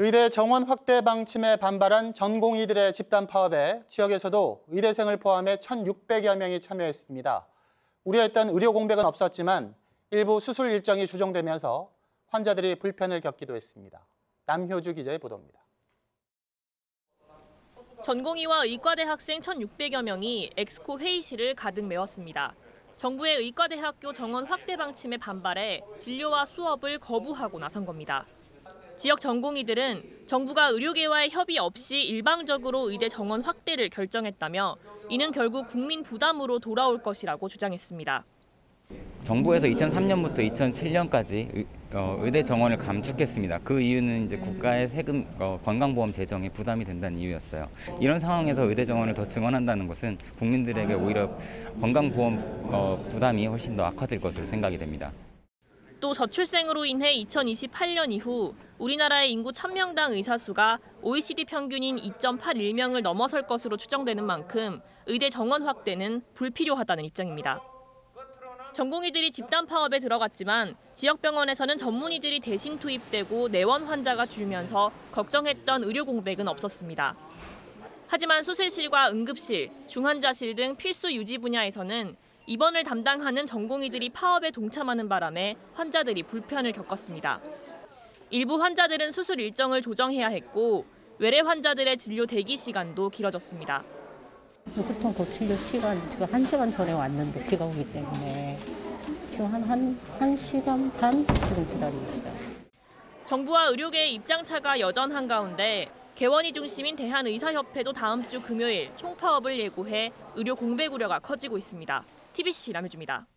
의대 정원 확대 방침에 반발한 전공의들의 집단 파업에 지역에서도 의대생을 포함해 1,600여 명이 참여했습니다. 우려했던 의료 공백은 없었지만 일부 수술 일정이 조정되면서 환자들이 불편을 겪기도 했습니다. 남효주 기자의 보도입니다. 전공의와 의과대 학생 1,600여 명이 엑스코 회의실을 가득 메웠습니다. 정부의 의과대학교 정원 확대 방침에 반발해 진료와 수업을 거부하고 나선 겁니다. 지역 전공의들은 정부가 의료계와의 협의 없이 일방적으로 의대 정원 확대를 결정했다며 이는 결국 국민 부담으로 돌아올 것이라고 주장했습니다. 정부에서 2003년부터 2007년까지 의대 정원을 감축했습니다. 그 이유는 이제 국가의 세금, 건강보험 재정에 부담이 된다는 이유였어요. 이런 상황에서 의대 정원을 더 증원한다는 것은 국민들에게 오히려 건강보험 부담이 훨씬 더 악화될 것으로 생각이 됩니다. 또 저출생으로 인해 2028년 이후 우리나라의 인구 1,000명당 의사 수가 OECD 평균인 2.81명을 넘어설 것으로 추정되는 만큼 의대 정원 확대는 불필요하다는 입장입니다. 전공의들이 집단 파업에 들어갔지만 지역 병원에서는 전문의들이 대신 투입되고 내원 환자가 줄면서 걱정했던 의료 공백은 없었습니다. 하지만 수술실과 응급실, 중환자실 등 필수 유지 분야에서는 입원을 담당하는 전공의들이 파업에 동참하는 바람에 환자들이 불편을 겪었습니다. 일부 환자들은 수술 일정을 조정해야 했고 외래 환자들의 진료 대기 시간도 길어졌습니다. 보통 진료 시간 지금 1시간 전에 왔는데 비가 오기 때문에 지금 한 1시간 반 지금 기다리고 있어요. 정부와 의료계의 입장차가 여전한 가운데 개원이 중심인 대한의사협회도 다음 주 금요일 총파업을 예고해 의료 공백 우려가 커지고 있습니다. TBC 남효주입니다.